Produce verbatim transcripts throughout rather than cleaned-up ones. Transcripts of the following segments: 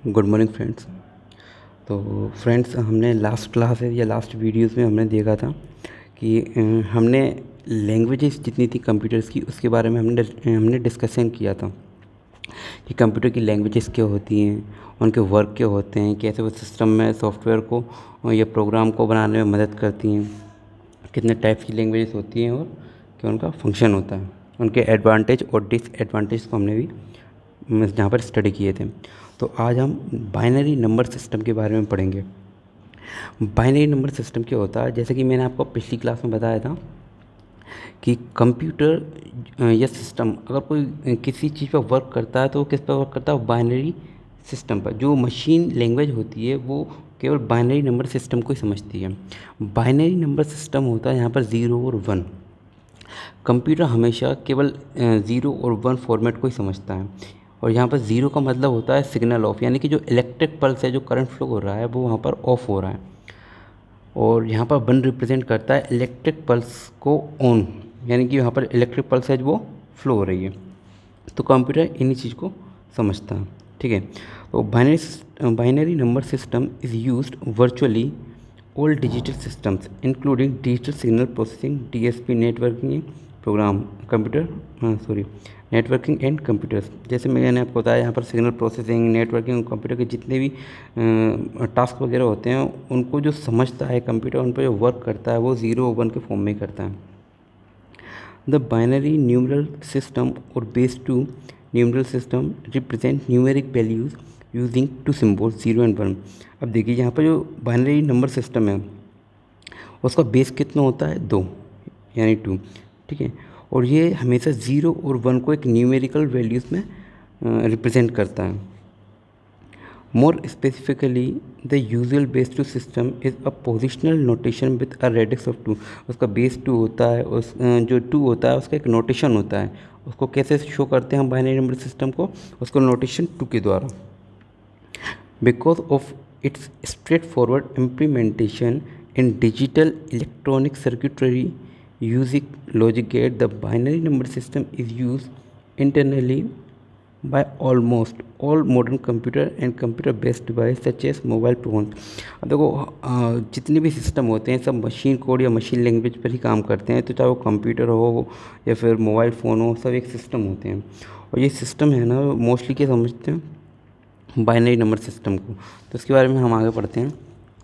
Good morning friends. तो friends, हमने last class या लास्ट वीडियोस में हमने देखा था कि अ, हमने लैंग्वेजेस जितनी थी कंप्यूटर्स की उसके बारे में हमने हमने डिस्कशन किया था कि कंप्यूटर की लैंग्वेजेस क्या होती हैं, उनके वर्क क्या होते हैं, कैसे वो सिस्टम में सॉफ्टवेयर को या प्रोग्राम को बनाने में मदद करती हैं, कितने टाइप्स की लैंग्वेजेस होती हैं और क्या उनका फंक्शन होता है, उनके एडवांटेज और डिसएडवांटेज को हमने भी जहाँ पर स्टडी किए थे। तो आज हम बाइनरी नंबर सिस्टम के बारे में पढ़ेंगे। बाइनरी नंबर सिस्टम क्या होता है, जैसे कि मैंने आपको पिछली क्लास में बताया था कि कंप्यूटर या सिस्टम अगर कोई किसी चीज़ पर वर्क करता है तो वो किस पर वर्क करता है, बाइनरी सिस्टम पर। जो मशीन लैंग्वेज होती है वो केवल बाइनरी नंबर सिस्टम को ही समझती है। बाइनरी नंबर सिस्टम होता है यहाँ पर ज़ीरो और वन। कंप्यूटर हमेशा केवल ज़ीरो और वन फॉर्मेट को ही समझता है, और यहाँ पर ज़ीरो का मतलब होता है सिग्नल ऑफ, यानी कि जो इलेक्ट्रिक पल्स है, जो करंट फ्लो हो रहा है वो वहाँ पर ऑफ हो रहा है, और यहाँ पर वन रिप्रेजेंट करता है इलेक्ट्रिक पल्स को ऑन, यानी कि यहाँ पर इलेक्ट्रिक पल्स है जो वो फ्लो हो रही है। तो कंप्यूटर इन्हीं चीज़ को समझता है, ठीक है। तो binary binary number system is used virtually all digital systems including digital signal processing, DSP, networking program computer हाँ सॉरी नेटवर्किंग एंड कंप्यूटर्स। जैसे मैंने आपको बताया, यहाँ पर सिग्नल प्रोसेसिंग, नेटवर्किंग, कंप्यूटर के जितने भी टास्क वगैरह होते हैं उनको जो समझता है कंप्यूटर, उन पर जो वर्क करता है वो ज़ीरो वन के फॉर्म में करता है। द बाइनरी न्यूमरल सिस्टम और base two numeral system represent numeric values using two symbol zero and one. अब देखिए, यहाँ पर जो बाइनरी नंबर सिस्टम है उसका बेस कितना होता है, दो, यानी टू, ठीक है। और ये हमेशा ज़ीरो और वन को एक न्यूमेरिकल वैल्यूज़ में रिप्रेजेंट करता है। More specifically the usual base two system is a positional notation with a radix of two. उसका बेस टू होता है, उस जो टू होता है उसका एक नोटेशन होता है। उसको कैसे शो करते हैं हम बाइनरी नंबर सिस्टम को, उसको नोटेशन टू के द्वारा। Because of its straightforward implementation in digital electronic circuitry using logic gate, the binary number system is used internally by almost all modern computer and computer based device such as mobile phones। अब देखो, जितने भी system होते हैं सब machine code या machine language पर ही काम करते हैं। तो चाहे वो कंप्यूटर हो या फिर मोबाइल फ़ोन हो, सब एक सिस्टम होते हैं। और ये सिस्टम है ना, मोस्टली क्या समझते हैं, बाइनरी नंबर सिस्टम को। तो इसके बारे में हम आगे पढ़ते हैं।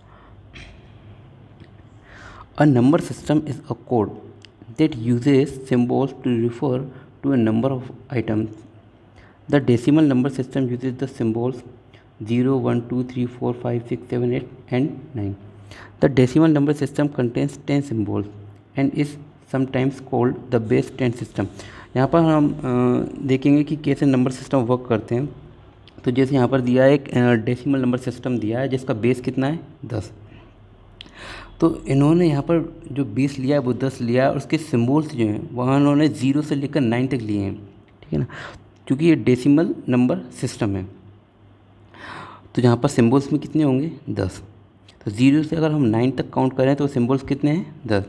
A number system is a code that uses symbols to refer to a number of items. The decimal number system uses the symbols zero, one, two, three, four, five, six, seven, eight and nine. The decimal number system contains ten symbols and is sometimes called the base ten system. यहाँ पर हम देखेंगे कि कैसे number system work करते हैं। तो जैसे यहाँ पर दिया है एक डेसिमल नंबर सिस्टम दिया है जिसका बेस कितना है, दस। तो इन्होंने यहाँ पर जो बेस लिया है वो दस लिया है, और उसके सिम्बोल्स जो हैं वहाँ उन्होंने ज़ीरो से लेकर नाइन तक लिए हैं, ठीक है ना, क्योंकि ये डेसिमल नंबर सिस्टम है। तो यहाँ पर सिम्बोल्स में कितने होंगे, दस। तो ज़ीरो से अगर हम नाइन तक काउंट करें तो सिम्बोल्स कितने हैं, दस।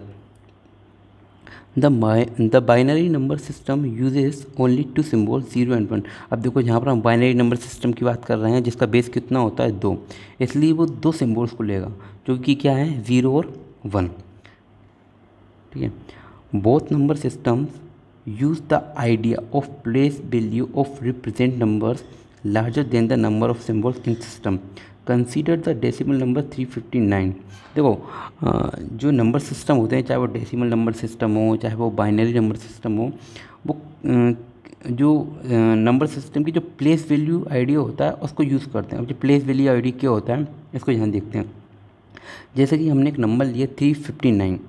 The the binary number system uses only two symbol zero and one. अब देखो, यहाँ पर हम बाइनरी नंबर सिस्टम की बात कर रहे हैं जिसका बेस कितना होता है, दो, इसलिए वो दो सिम्बॉल्स को लेगा जो कि क्या है, ज़ीरो और वन, ठीक है। Both number systems use the idea of place value of represent numbers larger than the number of symbols in system. Consider the decimal number three fifty nine. देखो, जो नंबर सिस्टम होते हैं, चाहे वो decimal number system हो चाहे वो binary number system हो, वो जो नंबर सिस्टम की जो प्लेस वैल्यू आइडिया होता है उसको यूज़ करते हैं। अब जो प्लेस वैल्यू आइडिया क्या होता है इसको यहाँ देखते हैं। जैसे कि हमने एक नंबर लिया थ्री फिफ्टी नाइन,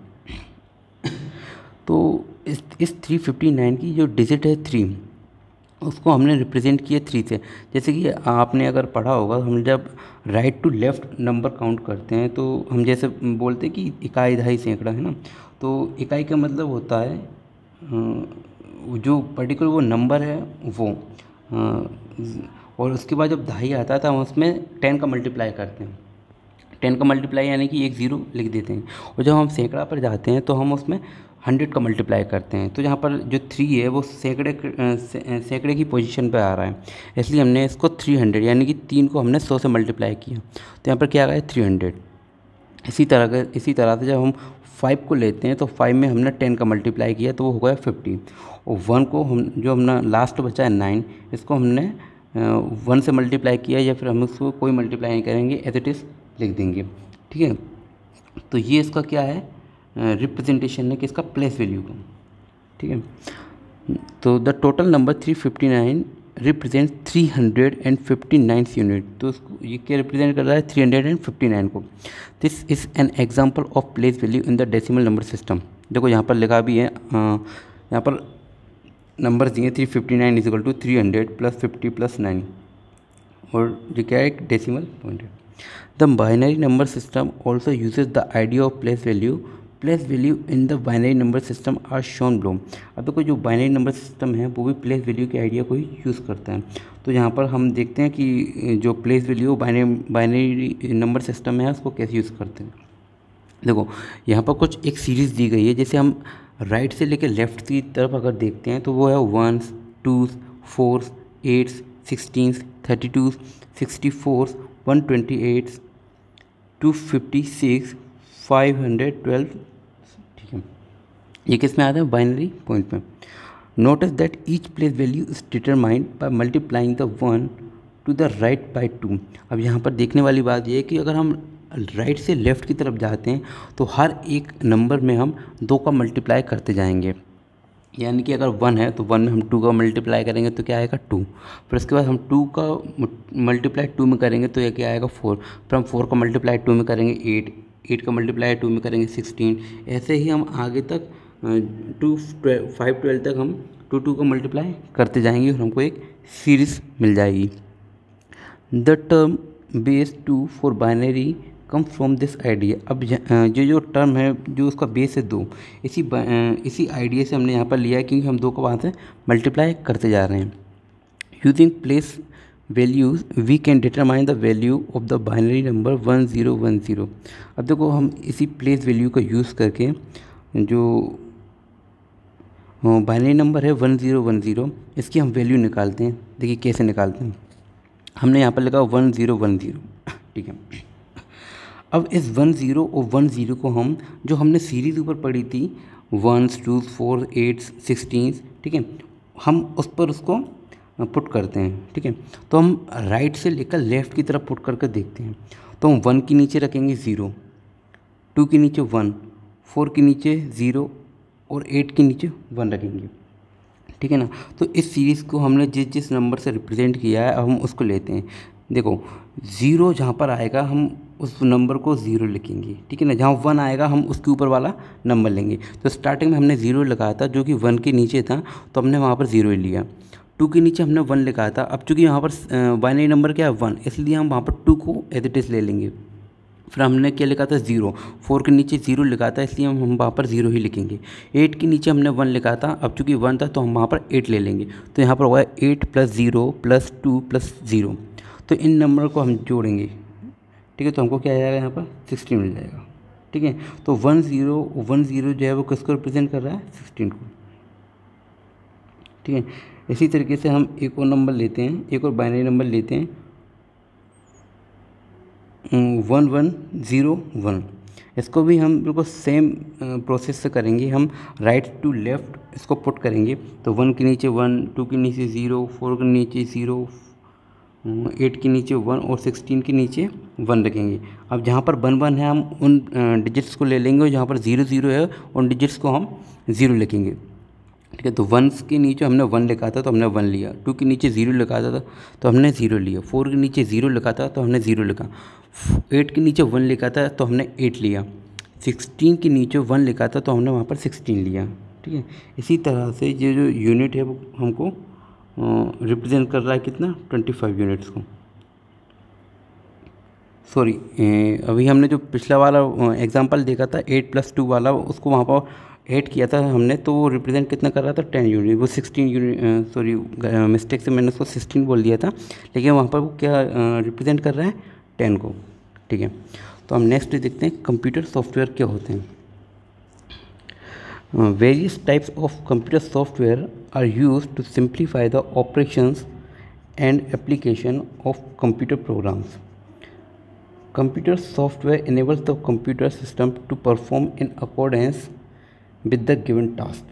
तो इस इस थ्री फिफ्टी नाइन की जो डिजिट है थ्री, उसको हमने रिप्रेजेंट किया थ्री से। जैसे कि आपने अगर पढ़ा होगा, हम जब right to left number count करते हैं तो हम जैसे बोलते हैं कि इकाई, दहाई, सैकड़ा, है ना। तो इकाई का मतलब होता है जो पर्टिकुलर वो नंबर है वो, और उसके बाद जब दहाई आता है तो हम उसमें टेन का मल्टीप्लाई करते हैं। टेन का मल्टीप्लाई यानी कि एक ज़ीरो लिख देते हैं। और जब हम सैकड़ा पर जाते हैं तो हम उसमें हंड्रेड का मल्टीप्लाई करते हैं, तो यहाँ पर जो थ्री है वो सैकड़े से, सैकड़े की पोजीशन पे आ रहा है, इसलिए हमने इसको थ्री हंड्रेड यानी कि तीन को हमने सौ से मल्टीप्लाई किया, तो यहाँ पर क्या आ रहा है थ्री हंड्रेड। इसी तरह के इसी तरह से जब हम फाइव को लेते हैं तो फाइव में हमने टेन का मल्टीप्लाई किया तो वो हो गया फिफ्टी, और वन को हम जो हमने लास्ट बचा है नाइन, इसको हमने वन से मल्टीप्लाई किया या फिर हम उसको कोई मल्टीप्लाई नहीं करेंगे, एज इट इज़ लिख देंगे। ठीक है, तो ये इसका क्या है, रिप्रेजेंटेशन है किसका, प्लेस वैल्यू का। ठीक है, तो the total number three fifty nine represent three hundred and fifty nine unit, तो उसको ये क्या रिप्रेजेंट कर रहा है, थ्री हंड्रेड फिफ्टी नाइन को। This is an example of place value in the decimal number system. देखो यहाँ पर लिखा भी है, यहाँ पर नंबर दिए three fifty nine is equal to three hundred plus fifty plus nine, और ये क्या है, एक डेसिमल पॉइंट है। The binary number system also uses the idea of place value. Place value in the binary number system are shown below. अब देखो जो binary number system है वो भी प्लेस वैल्यू के आइडिया को ही यूज़ करता है। तो यहाँ पर हम देखते हैं कि जो place value binary binary number system है उसको कैसे यूज़ करते हैं। देखो यहाँ पर कुछ एक सीरीज़ दी गई है, जैसे हम राइट से लेकर लेफ़्ट की तरफ अगर देखते हैं तो वो है ones, twos, fours, eights, sixteens, thirty twos, sixty fours, one twenty eights, two fifty six, five hundred twelve. ठीक है, ये किस में आता है, बाइनरी पॉइंट में। Notice that each place value is determined by multiplying the one to the right by two. अब यहाँ पर देखने वाली बात यह है कि अगर हम राइट से लेफ़्ट की तरफ जाते हैं तो हर एक नंबर में हम दो का मल्टीप्लाई करते जाएंगे, यानी कि अगर वन है तो वन में हम टू का मल्टीप्लाई करेंगे तो क्या आएगा टू, फिर उसके बाद हम टू का मल्टीप्लाई टू में करेंगे तो ये क्या आएगा फोर, फिर हम फोर का मल्टीप्लाई टू में करेंगे एट, एट का मल्टीप्लाई टू में करेंगे सिक्सटीन, ऐसे ही हम आगे तक टू फाइव ट्वेल्व तक हम टू टू का मल्टीप्लाई करते जाएंगे और हमको एक सीरीज़ मिल जाएगी। The term base two for binary come from this idea. अब जो जो टर्म है जो उसका बेस है दो, इसी इसी आइडिया से हमने यहाँ पर लिया है क्योंकि हम दो को वहाँ से मल्टीप्लाई करते जा रहे हैं। Using place values we can determine the value of the binary number one zero one zero. अब देखो हम इसी प्लेस वैल्यू का यूज़ करके जो बाइनरी नंबर है वन ज़ीरो वन ज़ीरो इसकी हम वैल्यू निकालते हैं। देखिए कैसे निकालते हैं, हमने यहाँ पर लिखा वन ज़ीरो वन ज़ीरो। ठीक है, अब इस वन ज़ीरो और वन ज़ीरो को हम जो हमने सीरीज़ ऊपर पढ़ी थी ones, two, four, eights, sixteen, ठीक है, हम उस पर उसको पुट करते हैं। ठीक है, तो हम राइट से लेकर लेफ़्ट की तरफ पुट करके देखते हैं। तो हम वन के नीचे रखेंगे ज़ीरो, टू के नीचे वन, फोर के नीचे ज़ीरो और एट के नीचे वन रखेंगे। ठीक है ना, तो इस सीरीज़ को हमने जिस जिस नंबर से रिप्रेजेंट किया है अब हम उसको लेते हैं। देखो ज़ीरो जहाँ पर आएगा हम उस नंबर को ज़ीरो लिखेंगे। ठीक है ना, जहाँ वन आएगा हम उसके ऊपर वाला नंबर लेंगे। तो स्टार्टिंग में हमने ज़ीरो लगाया था जो कि वन के नीचे था तो हमने वहाँ पर ज़ीरो ही लिया। टू के नीचे हमने वन लिखा था, अब चूँकि यहाँ पर बाइनरी नंबर क्या है वन, इसलिए हम वहाँ पर टू को एज इट इज़ ले लेंगे। फिर हमने क्या लिखा था ज़ीरो, फोर के नीचे ज़ीरो लिखा था इसलिए हम हम वहाँ पर ज़ीरो ही लिखेंगे। एट के नीचे हमने वन लिखा था, अब चूँकि वन था तो हम वहाँ पर एट ले लेंगे। तो यहाँ पर होगा eight plus zero plus two plus zero, तो इन नंबर को हम जोड़ेंगे। ठीक है, तो हमको क्या आ जाएगा यहाँ पर सिक्सटीन मिल जाएगा। ठीक है, तो वन ज़ीरो वन ज़ीरो जो है वो किसको रिप्रेजेंट कर रहा है, सिक्सटीन को। ठीक है, इसी तरीके से हम एक और नंबर लेते हैं, एक और बाइनरी नंबर लेते हैं वन वन ज़ीरो वन। इसको भी हम बिल्कुल सेम प्रोसेस से करेंगे, हम राइट टू लेफ़्ट इसको पुट करेंगे। तो वन के नीचे वन, टू के नीचे ज़ीरो, फोर के नीचे ज़ीरो, एट के नीचे वन और सिक्सटीन के नीचे वन रखेंगे। अब जहाँ पर वन वन है हम उन डिजिट्स को ले लेंगे और जहाँ पर ज़ीरो ज़ीरो है उन डिजिट्स को हम ज़ीरो लिखेंगे। ठीक है, तो वंस के नीचे हमने वन लिखा था तो हमने वन लिया, टू के नीचे ज़ीरो लिखा था तो हमने ज़ीरो लिया, फोर के नीचे ज़ीरो लिखा था तो हमने ज़ीरो लिखा, एट के नीचे वन लिखा था तो हमने एट लिया, सिक्सटीन के नीचे वन लिखा था तो हमने वहाँ पर सिक्सटीन लिया। ठीक है, इसी तरह से ये जो यूनिट है वो हमको रिप्रेजेंट कर रहा है कितना, ट्वेंटी फाइव यूनिट्स को। सॉरी, अभी हमने जो पिछला वाला एग्जांपल देखा था एट प्लस टू वाला, उसको वहाँ पर ऐड किया था हमने तो वो रिप्रेजेंट कितना कर रहा था, टेन यूनिट, वो सिक्सटीन यूनिट, सॉरी मिस्टेक से मैंने उसको सिक्सटीन बोल दिया था, लेकिन वहाँ पर वो क्या रिप्रेजेंट कर रहा है, टेन को। ठीक है, तो हम नेक्स्ट देखते हैं कंप्यूटर सॉफ्टवेयर क्या होते हैं। Uh, various types of computer software are used to simplify the operations and application of computer programs. Computer software enables the computer system to perform in accordance with the given task.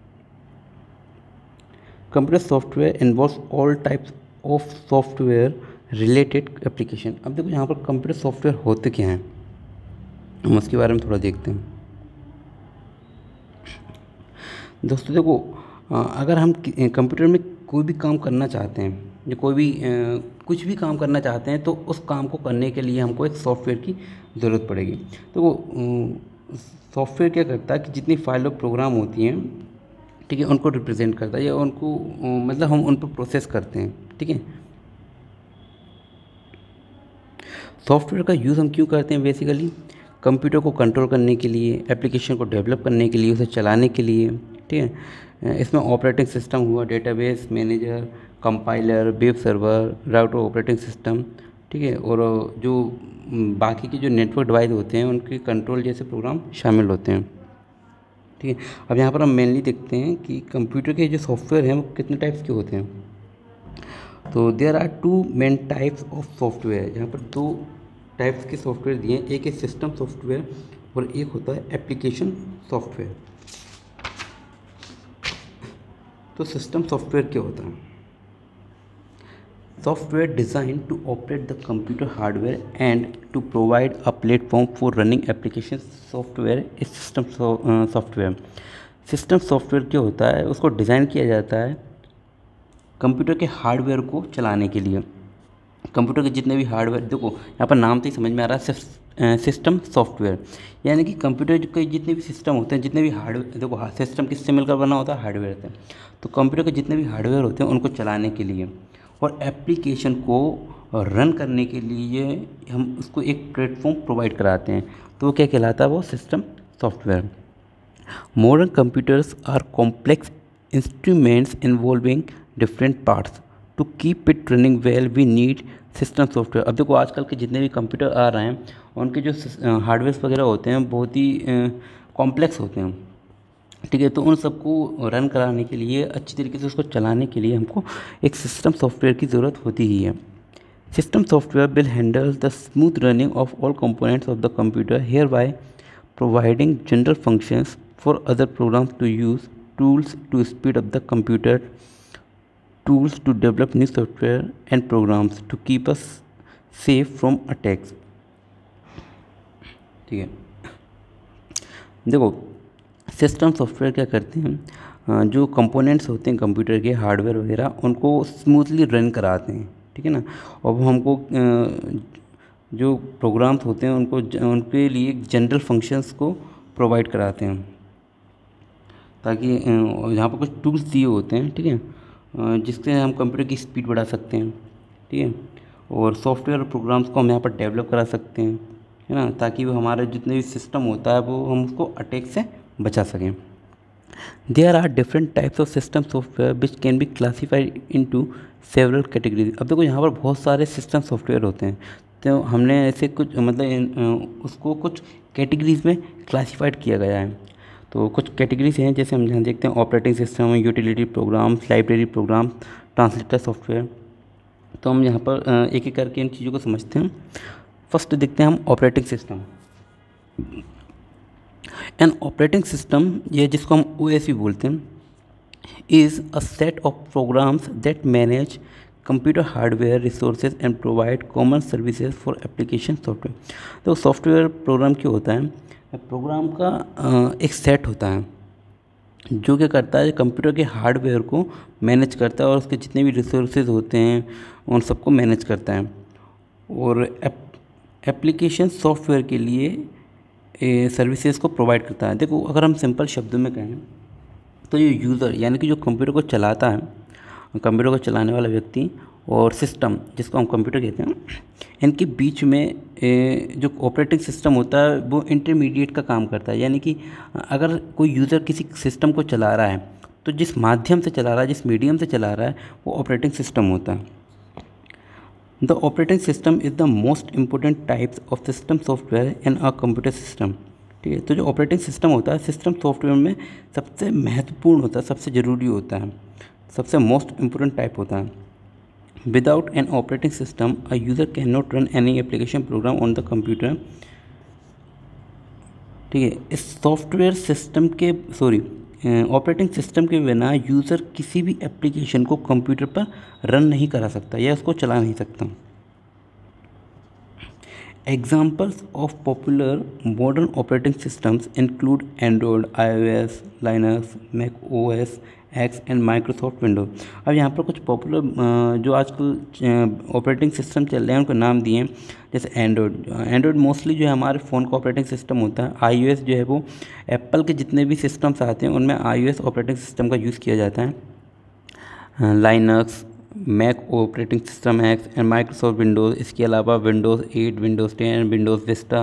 Computer software involves all types of software related application. अब देखो यहाँ पर computer software होते क्या हैं, हम उसके बारे में थोड़ा देखते हैं। दोस्तों देखो, अगर हम कंप्यूटर में कोई भी काम करना चाहते हैं या कोई भी कुछ भी काम करना चाहते हैं तो उस काम को करने के लिए हमको एक सॉफ्टवेयर की ज़रूरत पड़ेगी। तो वो सॉफ्टवेयर क्या करता है कि जितनी फाइल और प्रोग्राम होती हैं, ठीक है, उनको रिप्रेजेंट करता है या उनको मतलब हम उन पर प्रोसेस करते हैं, ठीक है। सॉफ्टवेयर का यूज़ हम क्यों करते हैं? बेसिकली कंप्यूटर को कंट्रोल करने के लिए, एप्लीकेशन को डेवलप करने के लिए, उसे चलाने के लिए, ठीक है। इसमें ऑपरेटिंग सिस्टम हुआ, database manager, compiler, web server, router, operating system, ठीक है, और जो बाकी के जो नेटवर्क डिवाइस होते हैं उनके कंट्रोल जैसे प्रोग्राम शामिल होते हैं, ठीक है। अब यहाँ पर हम मेनली देखते हैं कि कंप्यूटर के जो सॉफ्टवेयर हैं वो कितने टाइप्स के होते हैं। तो there are two main types of software. यहाँ पर दो टाइप्स के सॉफ्टवेयर दिए हैं, एक है सिस्टम सॉफ्टवेयर और एक होता है एप्लीकेशन सॉफ्टवेयर। तो सिस्टम सॉफ्टवेयर क्या होता है? Software design to operate the computer hardware and to provide a platform for running application software is system software. System software क्या होता है? उसको डिज़ाइन किया जाता है कंप्यूटर के हार्डवेयर को चलाने के लिए। कंप्यूटर के जितने भी हार्डवेयर, देखो यहाँ पर नाम से ही समझ में आ रहा है सिस्टम सॉफ्टवेयर, यानी कि कंप्यूटर के जितने भी सिस्टम होते हैं, जितने भी हार्डवेयर, देखो सिस्टम किससे मिलकर बना होता है? हार्डवेयर से। तो कंप्यूटर के जितने भी हार्डवेयर होते हैं उनको चलाने के लिए और एप्लीकेशन को रन करने के लिए हम उसको एक प्लेटफॉर्म प्रोवाइड कराते हैं, तो वो क्या कहलाता है? वो system software. Modern computers are complex instruments involving different parts to keep it running well we need system software. अब देखो आजकल के जितने भी कंप्यूटर आ रहे हैं उनके जो हार्डवेयर वगैरह होते हैं बहुत ही कॉम्प्लेक्स होते हैं, ठीक है। तो उन सबको रन कराने के लिए, अच्छी तरीके से उसको चलाने के लिए हमको एक सिस्टम सॉफ्टवेयर की ज़रूरत होती ही है। System software will handle the smooth running of all components of the computer, hereby providing general functions for other programs to use, tools to speed up the computer, tools to develop new software and programs to keep us safe from attacks, ठीक है। देखो system software क्या करते हैं, जो components होते हैं computer के, हार्डवेयर वगैरह, उनको स्मूथली रन कराते हैं, ठीक है ना। और हमको जो प्रोग्राम्स होते हैं उनको उनके लिए जनरल फंक्शंस को प्रोवाइड कराते हैं, ताकि यहाँ पर कुछ टूल्स दिए होते हैं, ठीक है, जिससे हम कंप्यूटर की स्पीड बढ़ा सकते हैं, ठीक है, और सॉफ्टवेयर और प्रोग्राम्स को हम यहाँ पर डेवलप करा सकते हैं, है ना, ताकि वो हमारे जितने भी सिस्टम होता है वो हम उसको अटैक से बचा सकें। There are different types of system software which can be classified into several categories. अब देखो यहाँ पर बहुत सारे सिस्टम सॉफ्टवेयर होते हैं, तो हमने ऐसे कुछ मतलब उसको कुछ कैटेगरीज में क्लासीफाइड किया गया है। तो कुछ कैटेगरीज हैं, जैसे हम यहाँ देखते हैं operating system, utility programs, library program, translator software. तो हम यहाँ पर एक एक करके इन चीज़ों को समझते हैं। फर्स्ट देखते हैं हम operating system. An operating system, ये जिसको हम ओ एस भी बोलते हैं, is a set of programs that manage computer hardware resources and provide common services for application software. तो सॉफ्टवेयर प्रोग्राम क्या होता है? प्रोग्राम का एक सेट होता है जो क्या करता है, कंप्यूटर के हार्डवेयर को मैनेज करता है और उसके जितने भी रिसोर्सेज होते हैं उन सबको मैनेज करता है, और एप, एप्लीकेशन सॉफ्टवेयर के लिए सर्विसेज को प्रोवाइड करता है। देखो अगर हम सिंपल शब्दों में कहें तो ये यूज़र यानी कि जो कंप्यूटर को चलाता है, कंप्यूटर को चलाने वाला व्यक्ति, और सिस्टम जिसको हम कंप्यूटर कहते हैं, इनके बीच में जो ऑपरेटिंग सिस्टम होता है वो इंटरमीडिएट का काम करता है। यानी कि अगर कोई यूज़र किसी सिस्टम को चला रहा है तो जिस माध्यम से चला रहा है, जिस मीडियम से चला रहा है, वो ऑपरेटिंग सिस्टम होता है। The operating system is the most important types of system software in a computer system, ठीक है। तो जो ऑपरेटिंग सिस्टम होता है, सिस्टम सॉफ्टवेयर में सबसे महत्वपूर्ण होता है, सबसे ज़रूरी होता है, सबसे मोस्ट इम्पोर्टेंट टाइप होता है। Without an operating system a user can not run any application program on the computer. ठीक है। इस सॉफ्टवेयर सिस्टम के सॉरी ऑपरेटिंग सिस्टम के बिना यूज़र किसी भी एप्लीकेशन को कंप्यूटर पर रन नहीं करा सकता या उसको चला नहीं सकता। Examples of popular modern operating systems include Android, iOS, Linux, Mac O S X and Microsoft Windows। अब यहाँ पर कुछ पॉपुलर जो आजकल ऑपरेटिंग सिस्टम चल रहे हैं उनको नाम दिए हैं, जैसे एंड्रॉयड। एंड्रॉयड मोस्टली जो है हमारे फ़ोन का ऑपरेटिंग सिस्टम होता है। आईओएस जो है वो एप्पल के जितने भी सिस्टम्स आते हैं उनमें आईओएस ऑपरेटिंग सिस्टम का यूज़ किया जाता है। Linux, Mac operating system X and Microsoft Windows, इसके अलावा Windows eight, Windows ten, Windows Vista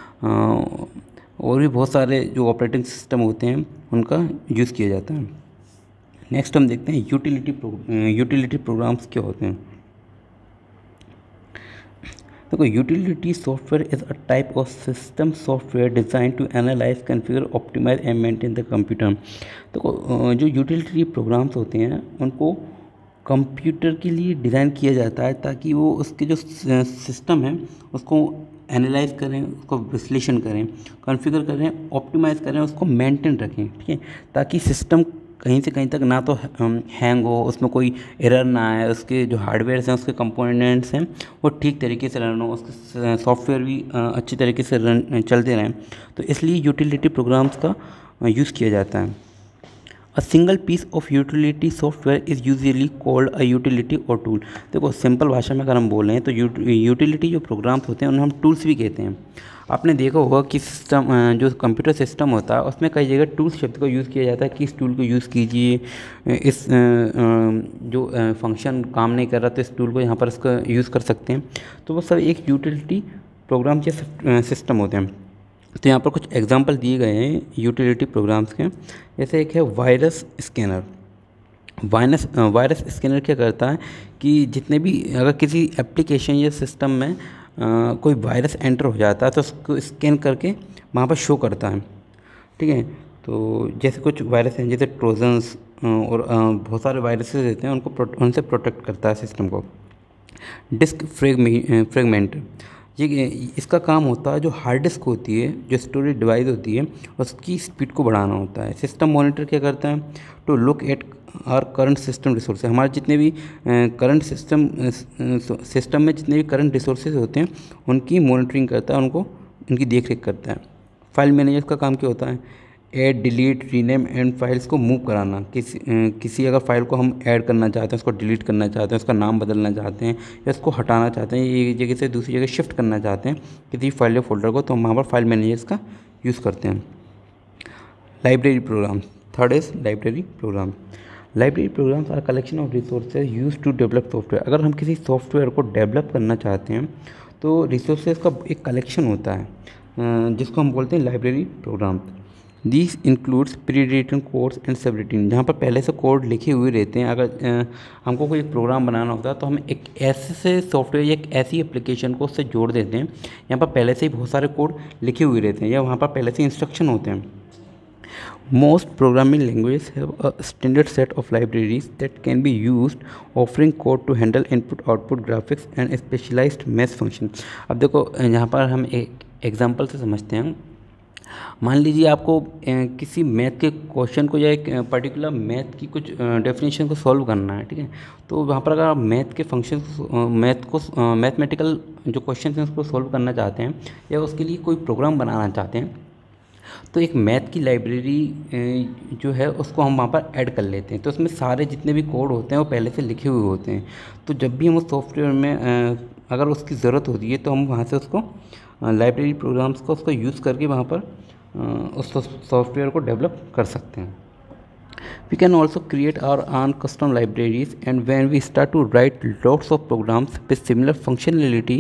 और भी बहुत सारे जो ऑपरेटिंग सिस्टम होते हैं उनका यूज़ किया जाता है। नेक्स्ट हम देखते हैं यूटिलिटी प्रो यूटिलिटी प्रोग्राम्स क्या होते हैं। देखो, utility software is a type of system software design to analyze, configure, optimize and maintain the computer. देखो, जो यूटिलिटी प्रोग्राम्स होते हैं उनको कंप्यूटर के लिए डिज़ाइन किया जाता है ताकि वो उसके जो सिस्टम है उसको एनालाइज करें, उसको विश्लेषण करें, कॉन्फ़िगर करें, ऑप्टिमाइज़ करें, उसको मेंटेन रखें। ठीक है, ताकि सिस्टम कहीं से कहीं तक ना तो हैंग हो, उसमें कोई एरर ना आए, उसके जो हार्डवेयर हैं, उसके कंपोनेंट्स हैं वो ठीक तरीके से रन हो, उसके सॉफ्टवेयर भी अच्छी तरीके से रन चलते रहें। तो इसलिए यूटिलिटी प्रोग्राम्स का यूज़ किया जाता है। A single piece of utility software is usually called a utility or tool। देखो, सिंपल भाषा में अगर हम बोल रहे हैं तो यूटिलिटी जो प्रोग्राम्स होते हैं उन्हें हम टूल्स भी कहते हैं। आपने देखा होगा कि सिस्टम जो कंप्यूटर सिस्टम होता है उसमें कई जगह टूल्स शब्द का यूज़ किया जाता है कि इस टूल को यूज़ कीजिए, इस जो फंक्शन काम नहीं कर रहा तो इस टूल को यहाँ पर इसका यूज़ कर सकते हैं। तो वो सब एक यूटिलिटी प्रोग्राम के सिस्टम होते हैं। तो यहाँ पर कुछ एग्जांपल दिए गए हैं यूटिलिटी प्रोग्राम्स के। जैसे एक है virus scanner. Virus virus scanner क्या करता है कि जितने भी अगर किसी एप्लीकेशन या सिस्टम में आ, कोई वायरस एंटर हो जाता है तो उसको स्कैन करके वहाँ पर शो करता है। ठीक है, तो जैसे कुछ वायरस हैं जैसे ट्रोजन्स और आ, बहुत सारे वायरसेस रहते हैं, उनको उनसे प्रोटेक्ट करता है सिस्टम को। डिस्क फ्रेगमेंट, ये इसका काम होता है जो हार्ड डिस्क होती है, जो स्टोरेज डिवाइस होती है, उसकी स्पीड को बढ़ाना होता है। सिस्टम मॉनिटर क्या करता है, to look at our current system resources. हमारे जितने भी करंट सिस्टम सिस्टम में जितने भी करंट रिसोर्सेज होते हैं उनकी मॉनिटरिंग करता है, उनको उनकी देख रेख करता है। फाइल मैनेजर का काम क्या होता है, add, delete, rename and files को मूव कराना। किसी किसी अगर फाइल को हम ऐड करना चाहते हैं, उसको डिलीट करना चाहते हैं, उसका नाम बदलना चाहते हैं या उसको हटाना चाहते हैं, एक जगह से दूसरी जगह शिफ्ट करना चाहते हैं किसी फाइल या फोल्डर को, तो हम वहाँ पर फाइल मैनेजर्स का यूज़ करते हैं। Library program, third is library program. Library programs are collection of resources use to develop software. अगर हम किसी सॉफ्टवेयर को डेवलप करना चाहते हैं तो रिसोर्सेज का एक कलेक्शन होता है जिसको हम बोलते हैं library program. This includes pre written codes and sub written, जहाँ पर पहले से कोड लिखे हुए रहते हैं। अगर आ, हमको कोई एक प्रोग्राम बनाना होता है तो हम एक ऐसे से सॉफ्टवेयर या एक ऐसी एप्लीकेशन को उससे जोड़ देते हैं यहाँ पर पहले से ही बहुत सारे कोड लिखे हुए रहते हैं या वहाँ पर पहले से इंस्ट्रक्शन होते हैं। Most programming languages have a standard set of libraries that can be used, offering code to handle input, output, graphics and specialized math function। अब देखो, यहाँ पर हम एक एग्जांपल से समझते हैं। मान लीजिए आपको किसी मैथ के क्वेश्चन को या एक पर्टिकुलर मैथ की कुछ डेफिनेशन को सॉल्व करना है। ठीक है, तो वहाँ पर अगर आप मैथ के फंक्शन मैथ को मैथमेटिकल जो क्वेश्चन हैं उसको सॉल्व करना चाहते हैं या उसके लिए कोई प्रोग्राम बनाना चाहते हैं तो एक मैथ की लाइब्रेरी जो है उसको हम वहाँ पर ऐड कर लेते हैं। तो उसमें सारे जितने भी कोड होते हैं वो पहले से लिखे हुए होते हैं। तो जब भी हम उस सॉफ्टवेयर में अगर उसकी ज़रूरत होती है तो हम वहाँ से उसको लाइब्रेरी प्रोग्राम्स को उसको यूज़ करके वहाँ पर उस सॉफ्टवेयर को डेवलप कर सकते हैं। We can also create our own custom libraries, and when we start to write lots of programs with similar functionality,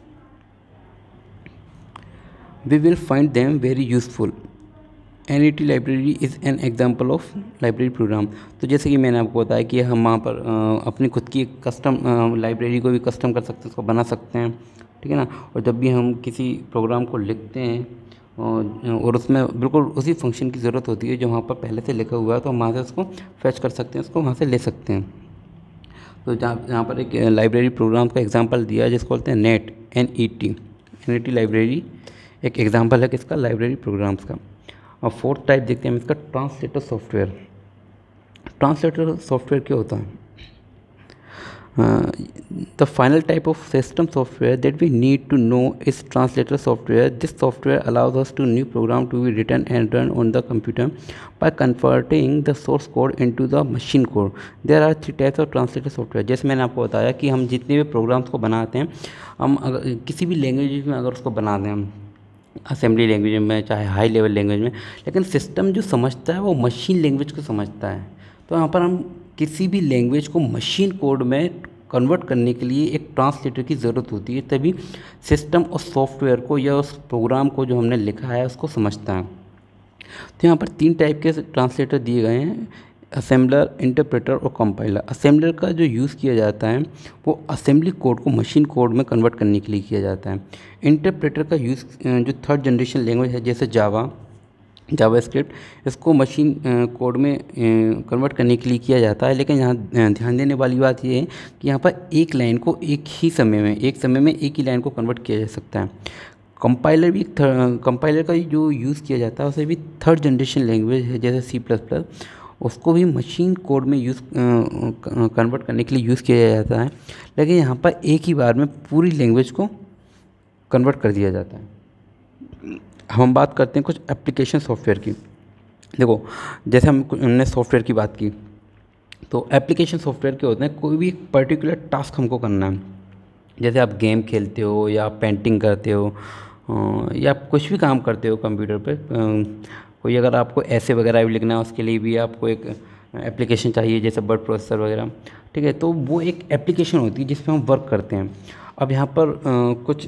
we will find them very useful। N E T library is an example of library program। तो जैसे कि मैंने आपको बताया कि हम वहाँ पर अपनी खुद की कस्टम लाइब्रेरी को भी कस्टम कर सकते हैं, उसको बना सकते हैं। ठीक है ना, और जब भी हम किसी प्रोग्राम को लिखते हैं और उसमें बिल्कुल उसी फंक्शन की ज़रूरत होती है जो वहाँ पर पहले से लिखा हुआ है, तो हम वहाँ से उसको फैच कर सकते हैं, उसको वहाँ से ले सकते हैं। तो जहाँ यहाँ पर एक लाइब्रेरी प्रोग्राम का एग्जांपल दिया है जिसको बोलते हैं net, N E T, N E T library एक एग्जांपल है किसका, लाइब्रेरी प्रोग्राम्स का। और फोर्थ टाइप देखते हैं हम इसका, ट्रांसलेटर सॉफ्टवेयर। ट्रांसलेटर सॉफ्टवेयर क्या होता है? Uh, the final type of system software that we need to know is translator software. This software allows us to new program to be written and run on the computer by converting the source code into the machine code. There are three types of translator software. जैसे मैंने आपको बताया कि हम जितने भी programmes को बनाते हैं, हम अगर किसी भी लैंग्वेज में अगर उसको बनाते हैं, हम असेंबली लैंग्वेज में चाहे हाई लेवल लैंग्वेज में, लेकिन सिस्टम जो समझता है वो मशीन लैंग्वेज को समझता है। तो यहाँ पर हम किसी भी लैंग्वेज को मशीन कोड में कन्वर्ट करने के लिए एक ट्रांसलेटर की ज़रूरत होती है, तभी सिस्टम उस सॉफ्टवेयर को या उस प्रोग्राम को जो हमने लिखा है उसको समझता है। तो यहाँ पर तीन टाइप के ट्रांसलेटर दिए गए हैं, असेंबलर, इंटरप्रेटर और कंपाइलर। असेंबलर का जो यूज़ किया जाता है वो असेंबली कोड को मशीन कोड में कन्वर्ट करने के लिए किया जाता है। इंटरप्रेटर का यूज़ जो थर्ड जनरेशन लैंग्वेज है जैसे जावा, जावा स्क्रिप्ट, इसको मशीन कोड में कन्वर्ट करने के लिए किया जाता है। लेकिन यहाँ ध्यान देने वाली बात ये है कि यहाँ पर एक लाइन को एक ही समय में एक समय में एक ही लाइन को कन्वर्ट किया जा सकता है। कंपाइलर भी कंपाइलर का जो यूज़ किया जाता है उसे भी थर्ड जनरेशन लैंग्वेज है जैसे सी प्लस प्लस, उसको भी मशीन कोड में यूज़ कन्वर्ट करने के लिए यूज़ किया जाता है। लेकिन यहाँ पर एक ही बार में पूरी लैंग्वेज को कन्वर्ट कर दिया जाता है। हम बात करते हैं कुछ एप्लीकेशन सॉफ्टवेयर की। देखो, जैसे हम हमने सॉफ्टवेयर की बात की, तो एप्लीकेशन सॉफ्टवेयर के होते हैं, कोई भी एक पर्टिकुलर टास्क हमको करना है। जैसे आप गेम खेलते हो या पेंटिंग करते हो या आप कुछ भी काम करते हो कंप्यूटर पे, कोई अगर आपको ऐसे वगैरह भी लिखना है उसके लिए भी आपको एक एप्लीकेशन चाहिए जैसे वर्ड प्रोसेसर वगैरह, ठीक है। तो वो एक एप्लीकेशन होती है जिसमें हम वर्क करते हैं। अब यहाँ पर आ, कुछ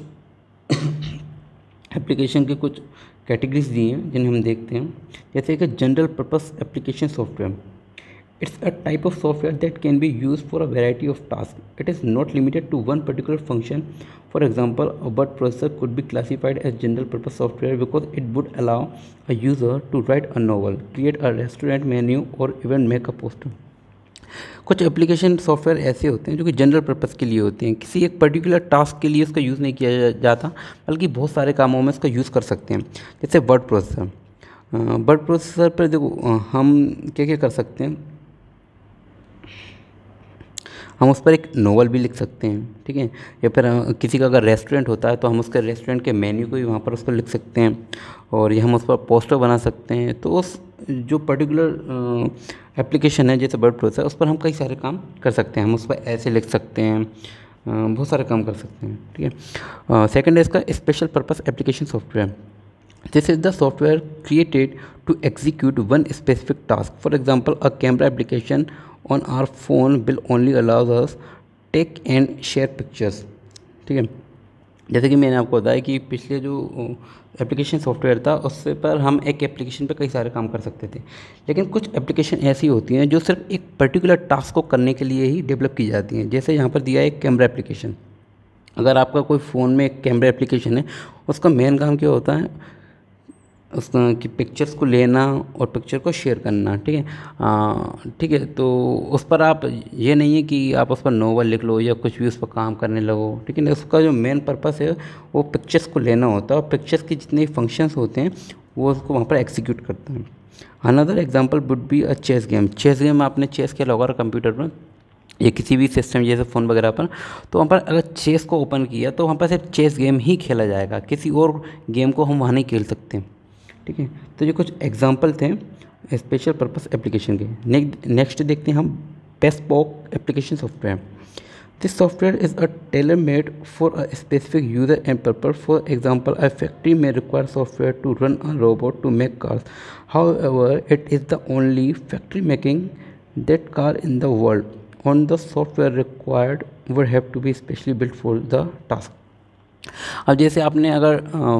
एप्लीकेशन की कुछ कैटेगरीज दी हैं जिन्हें हम देखते हैं। जैसे कि general purpose application software, it's a type of software that can be use for a variety of task. It is not limited to one particular function. For example, a word processor could be classified as general purpose software because it would allow a user to write a novel, create a restaurant menu और even make a poster. कुछ application software ऐसे होते हैं जो कि general purpose के लिए होते हैं, किसी एक पर्टिकुलर टास्क के लिए उसका यूज़ नहीं किया जाता, बल्कि बहुत सारे कामों में इसका यूज़ कर सकते हैं। जैसे वर्ड प्रोसेसर, वर्ड प्रोसेसर पर देखो हम क्या क्या कर सकते हैं, हम उस पर एक नोवेल भी लिख सकते हैं, ठीक है। या फिर किसी का अगर रेस्टोरेंट होता है तो हम उसके रेस्टोरेंट के मेन्यू को भी वहाँ पर उसको लिख सकते हैं, और ये हम उस पर पोस्टर बना सकते हैं। तो उस जो पर्टिकुलर एप्लीकेशन है जैसे वर्ड प्रोसेसर, उस पर हम कई सारे काम कर सकते हैं। हम उस पर ऐसे लिख सकते हैं, बहुत सारे काम कर सकते हैं, ठीक है। सेकंड है इसका special purpose application software. This is the software created to execute one specific task. For example, a camera application on our phone will only allows us take and share pictures, ठीक है। जैसे कि मैंने आपको बताया कि पिछले जो एप्लीकेशन सॉफ्टवेयर था उससे पर हम एक एप्लीकेशन पे कई सारे काम कर सकते थे, लेकिन कुछ एप्लीकेशन ऐसी होती हैं जो सिर्फ एक पर्टिकुलर टास्क को करने के लिए ही डेवलप की जाती हैं। जैसे यहाँ पर दिया है एक कैमरा एप्लीकेशन। अगर आपका कोई फ़ोन में एक कैमरा एप्लीकेशन है, उसका मेन काम क्या होता है, उसका कि पिक्चर्स को लेना और पिक्चर को शेयर करना, ठीक है, ठीक है। तो उस पर आप ये नहीं है कि आप उस पर नोवेल लिख लो या कुछ भी उस पर काम करने लगो, ठीक है। उसका जो मेन पर्पस है वो पिक्चर्स को लेना होता है, और पिक्चर्स के जितने फंक्शंस होते हैं वो उसको वहाँ पर एग्जीक्यूट करता है। Another example would be a chess game. Chess game आपने चेस खेला होगा कंप्यूटर पर या किसी भी सिस्टम जैसे फ़ोन वगैरह पर, तो वहाँ पर अगर चेस को ओपन किया तो वहाँ पर सिर्फ चेस गेम ही खेला जाएगा, किसी और गेम को हम वहाँ नहीं खेल सकते, ठीक है। तो ये कुछ एग्जांपल थे स्पेशल पर्पस एप्लीकेशन के। नेक्स्ट देखते हैं हम bespoke application software. This software is a tailor made for a specific user and purpose. For example, a factory में require software to run a robot to make cars. However, it is the only factory making that car in the world on the software required would have to be specially built for the task. अब जैसे आपने अगर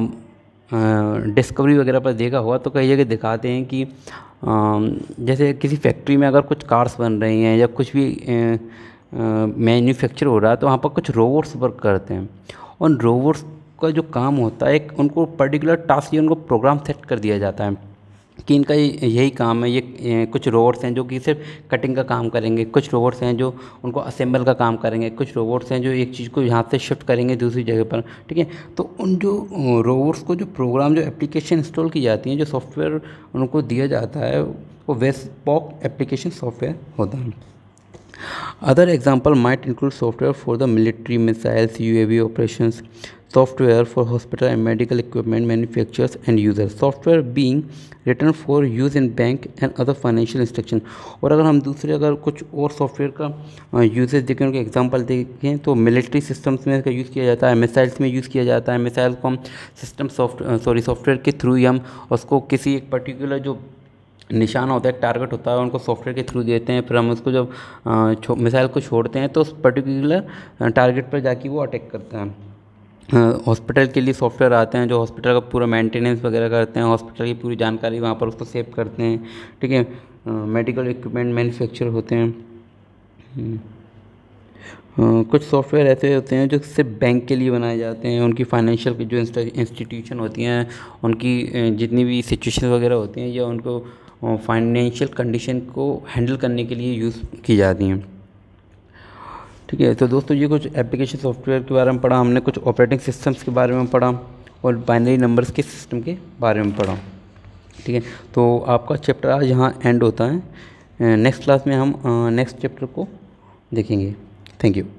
discovery वगैरह पर देखा हुआ तो कई जगह दिखाते हैं कि जैसे किसी फैक्ट्री में अगर कुछ कार्स बन रही हैं या कुछ भी मैन्युफैक्चर हो रहा है तो वहाँ पर कुछ रोबोट्स वर्क करते हैं। उन रोबोट्स का जो काम होता है, एक उनको पर्टिकुलर टास्क या उनको प्रोग्राम सेट कर दिया जाता है कि इनका ये- यही काम है। ये कुछ रोबोट्स हैं जो कि सिर्फ कटिंग का काम करेंगे, कुछ रोबोट्स हैं जो उनको असेंबल का काम करेंगे, कुछ रोबोट्स हैं जो एक चीज़ को यहाँ से शिफ्ट करेंगे दूसरी जगह पर, ठीक है। तो उन जो रोबोट्स को जो प्रोग्राम, जो एप्लीकेशन इंस्टॉल की जाती हैं, जो सॉफ्टवेयर उनको दिया जाता है, वो वेस्पॉक एप्लीकेशन सॉफ्टवेयर होता है। Other example might include software for the military, missiles, U A V operations, software for hospital and medical equipment manufacturers and users, software being written for use in bank and other financial institution। और अगर हम दूसरे अगर कुछ और software का usage देखें, उनके एग्जांपल देखें, तो मिलिट्री सिस्टम्स में इसका यूज़ किया जाता है, मिसाइल्स में यूज़ किया जाता है। मिसाइल को हम सिस्टम सॉफ्ट सॉरी सॉफ्टवेयर के थ्रू ही हम उसको किसी एक पर्टिकुलर जो निशाना होता है, टारगेट होता है, उनको सॉफ्टवेयर के थ्रू देते हैं। फिर हम उसको जब मिसाइल को छोड़ते हैं तो उस पर्टिकुलर टारगेट पर जाके वो अटैक करता है। हॉस्पिटल के लिए सॉफ्टवेयर आते हैं जो हॉस्पिटल का पूरा मेंटेनेंस वगैरह करते हैं, हॉस्पिटल की पूरी जानकारी वहाँ पर उसको सेव करते हैं, ठीक है। मेडिकल इक्विपमेंट मैन्युफैक्चर होते हैं। Uh, कुछ सॉफ्टवेयर ऐसे होते हैं जो सिर्फ बैंक के लिए बनाए जाते हैं, उनकी फाइनेंशियल जो इंस्टीट्यूशन होती हैं, उनकी जितनी भी सिचुएशन वगैरह होती हैं, या उनको फाइनेंशियल कंडीशन को हैंडल करने के लिए यूज़ की जाती हैं, ठीक है। तो दोस्तों ये कुछ एप्लीकेशन सॉफ्टवेयर के बारे में पढ़ा हमने, कुछ ऑपरेटिंग सिस्टम्स के बारे में पढ़ा और बाइनरी नंबर्स के सिस्टम के बारे में पढ़ा, ठीक है। तो आपका चैप्टर आज यहाँ एंड होता है। नेक्स्ट क्लास में हम नेक्स्ट चैप्टर को देखेंगे। Thank you.